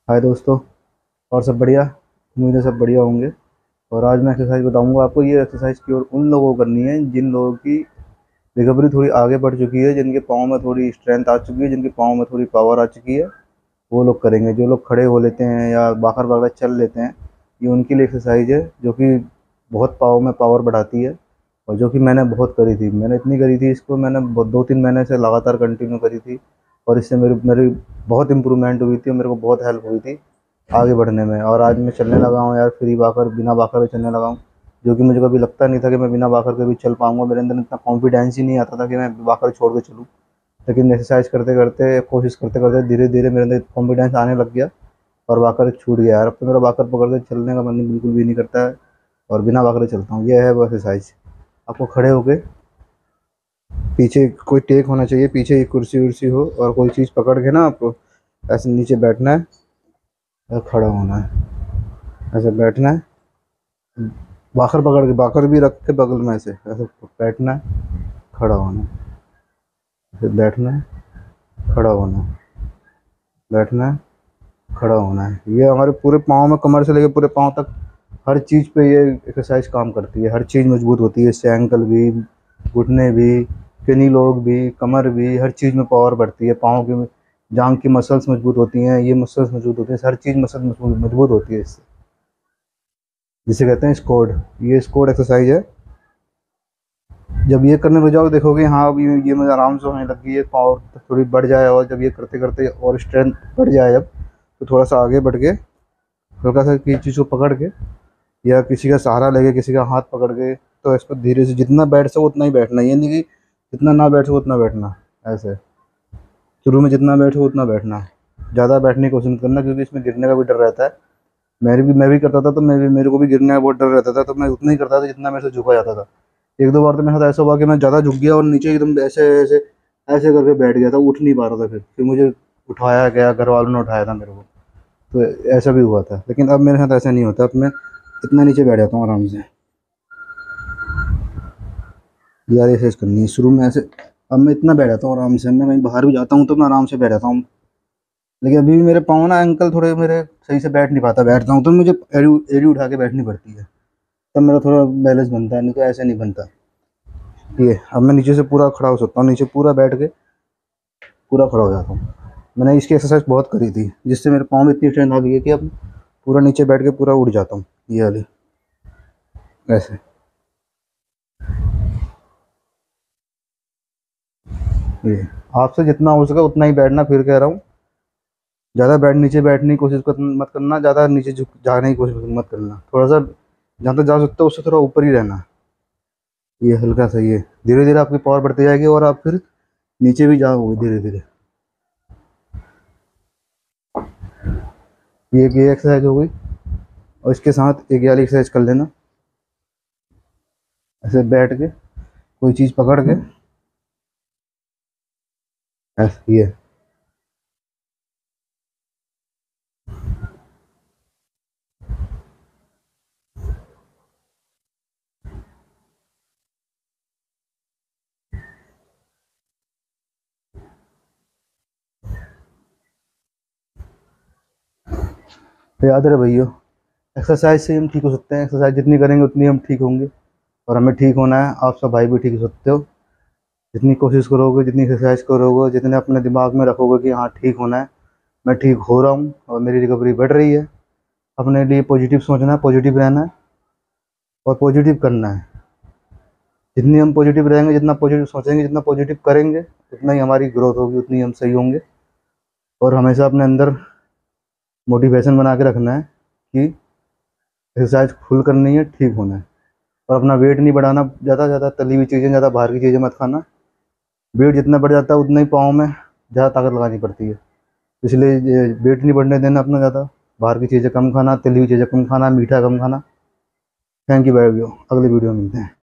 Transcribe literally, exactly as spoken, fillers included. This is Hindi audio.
हाय दोस्तों। और सब बढ़िया। उम्मीद है सब बढ़िया होंगे। और आज मैं एक्सरसाइज बताऊंगा आपको। ये एक्सरसाइज केवल उन लोगों को करनी है जिन लोगों की रिकवरी थोड़ी आगे बढ़ चुकी है, जिनके पाँव में थोड़ी स्ट्रेंथ आ चुकी है, जिनके पाँव में थोड़ी पावर आ चुकी है। वो लोग करेंगे। जो लोग खड़े हो लेते हैं या बाखर बाखर चल लेते हैं, ये उनके लिए एक्सरसाइज है जो कि बहुत पाँव में पावर बढ़ाती है। और जो कि मैंने बहुत करी थी। मैंने इतनी करी थी इसको, मैंने बहुत- दो तीन महीने से लगातार कंटिन्यू करी थी। और इससे मेरी मेरी बहुत इंप्रूवमेंट हुई थी और मेरे को बहुत हेल्प हुई थी आगे बढ़ने में। और आज मैं चलने लगा हूँ यार, फ्री बाकर बिना बाकर के चलने लगा हूँ। जो कि मुझे कभी लगता नहीं था कि मैं बिना बाकर के भी चल पाऊंगा। मेरे अंदर इतना कॉन्फिडेंस ही नहीं आता था कि मैं बाकर छोड़ के चलूँ। लेकिन एक्सरसाइज करते करते, कोशिश करते करते धीरे धीरे मेरे अंदर कॉन्फिडेंस आने लग गया। और बाकर छूट गया यार। अब तो मेरा बाकर पकड़ के चलने का मन बिल्कुल भी नहीं करता है। और बिना बाकर के चलता हूँ। ये है वो एक्सरसाइज। आपको खड़े होके पीछे कोई टेक होना चाहिए, पीछे एक कुर्सी उर्सी हो और कोई चीज़ पकड़ के ना आपको ऐसे नीचे बैठना है और खड़ा होना है। ऐसे बैठना है, बाखर पकड़ के, बाखर भी रख के बगल में, ऐसे ऐसे बैठना है, खड़ा होना है, फिर बैठना है, खड़ा होना है, बैठना है, खड़ा होना है। ये हमारे पूरे पाँव में, कमर से लेकर पूरे पाँव तक हर चीज़ पे ये एक्सरसाइज काम करती है। हर चीज़ मजबूत होती है इससे। एंकल भी, घुटने भी, किनी लोग भी, कमर भी, हर चीज़ में पावर बढ़ती है। पाँव की, जांग की मसल्स मजबूत होती हैं, ये मसल्स मजबूत होती हैं, हर चीज़ मसल मजबूत मजबूत होती है इससे। जिसे कहते हैं स्क्वाड। ये स्क्वाड एक्सरसाइज है। जब ये करने लग जाओ देखोगे हाँ अब ये ये मुझे आराम से होने लग गई है, पावर थोड़ी बढ़ जाए। और जब ये करते करते और स्ट्रेंथ बढ़ जाए जब, तो थोड़ा सा आगे बढ़ के हल्का सा किसी चीज़ को पकड़ के या किसी का सहारा लेके, किसी का हाथ पकड़ के, तो इस पर धीरे से जितना बैठ सको उतना ही बैठना। ये नहीं कि जितना ना बैठ सको उतना बैठना। ऐसे शुरू में जितना बैठो उतना बैठना है। ज़्यादा बैठने की कोशिश मत करना, क्योंकि इसमें गिरने का भी डर रहता है। मेरे भी मैं भी करता था तो मैं भी मेरे को भी गिरने का बहुत डर रहता था। तो मैं उतना ही करता था जितना मेरे से झुका जाता था। एक दो बार तो मेरे साथ ऐसा हुआ कि मैं ज़्यादा झुक गया और नीचे एकदम ऐसे ऐसे ऐसे करके बैठ गया था, उठ नहीं पा रहा था। फिर फिर मुझे उठाया गया, घर वालों ने उठाया था मेरे को। तो ऐसा भी हुआ था। लेकिन अब मेरे साथ ऐसा नहीं होता। अब मैं इतना नीचे बैठ जाता हूँ आराम से। यार एक्सरसाइज करनी है शुरू में ऐसे। अब मैं इतना बैठ जाता हूँ आराम से। मैं कहीं बाहर भी जाता हूँ तो मैं आराम से बैठ जाता हूँ। लेकिन अभी भी मेरे पाँव ना, एंकल थोड़े मेरे सही से बैठ नहीं पाता। बैठता हूँ तो मुझे एड़ी एड़ी उठा के बैठनी पड़ती है, तब मेरा थोड़ा बैलेंस बनता है, नहीं तो ऐसे नहीं बनता। ये अब मैं नीचे से पूरा खड़ा हो सकता हूँ, नीचे पूरा बैठ के पूरा खड़ा हो जाता हूँ। मैंने इसकी एक्सरसाइज बहुत करी थी, जिससे मेरे पाँव में इतनी स्ट्रेंथ आ गई है कि अब पूरा नीचे बैठ के पूरा उड़ जाता हूँ। ये वाली ऐसे। ये आपसे जितना हो सके उतना ही बैठना, फिर कह रहा हूँ। ज़्यादा बैठ नीचे बैठने की कोशिश कर, मत करना। ज़्यादा नीचे झुक जाने की कोशिश मत करना। थोड़ा सा जहाँ तक जा सकते हो उससे थोड़ा ऊपर ही रहना। ये हल्का सा, ये धीरे धीरे आपकी पावर बढ़ती जाएगी और आप फिर नीचे भी जाओगे धीरे धीरे। ये एक ये एक्सरसाइज हो गई। और इसके साथ एक ये वाली एक्सरसाइज कर लेना। ऐसे बैठ के कोई चीज़ पकड़ के ऐसे। ये तो याद रहे भैया, एक्सरसाइज से हम ठीक हो सकते हैं। एक्सरसाइज जितनी करेंगे उतनी हम ठीक होंगे। और हमें ठीक होना है, आप सब भाई भी ठीक हो सकते हो। जितनी कोशिश करोगे, जितनी एक्सरसाइज करोगे, जितने अपने दिमाग में रखोगे कि हाँ ठीक होना है, मैं ठीक हो रहा हूँ और मेरी रिकवरी बढ़ रही है। अपने लिए पॉजिटिव सोचना है, पॉजिटिव रहना है और पॉजिटिव करना है। जितनी हम पॉजिटिव रहेंगे, जितना पॉजिटिव सोचेंगे, जितना पॉजिटिव करेंगे, उतना ही हमारी ग्रोथ होगी, उतनी हम सही होंगे। और हमेशा अपने अंदर मोटिवेशन बना के रखना है कि एक्सरसाइज फुल करनी है, ठीक होना है। और अपना वेट नहीं बढ़ाना। ज़्यादा ज़्यादा तली हुई चीज़ें, ज़्यादा बाहर की चीज़ें मत खाना। वेट जितना बढ़ जाता है उतना ही पाँव में ज़्यादा ताकत लगानी पड़ती है। इसलिए ये वेट नहीं बढ़ने देना अपना ज़्यादा। बाहर की चीज़ें कम खाना, तली हुई चीज़ें कम खाना, मीठा कम खाना। थैंक यू भाई, अगले वीडियो में मिलते हैं।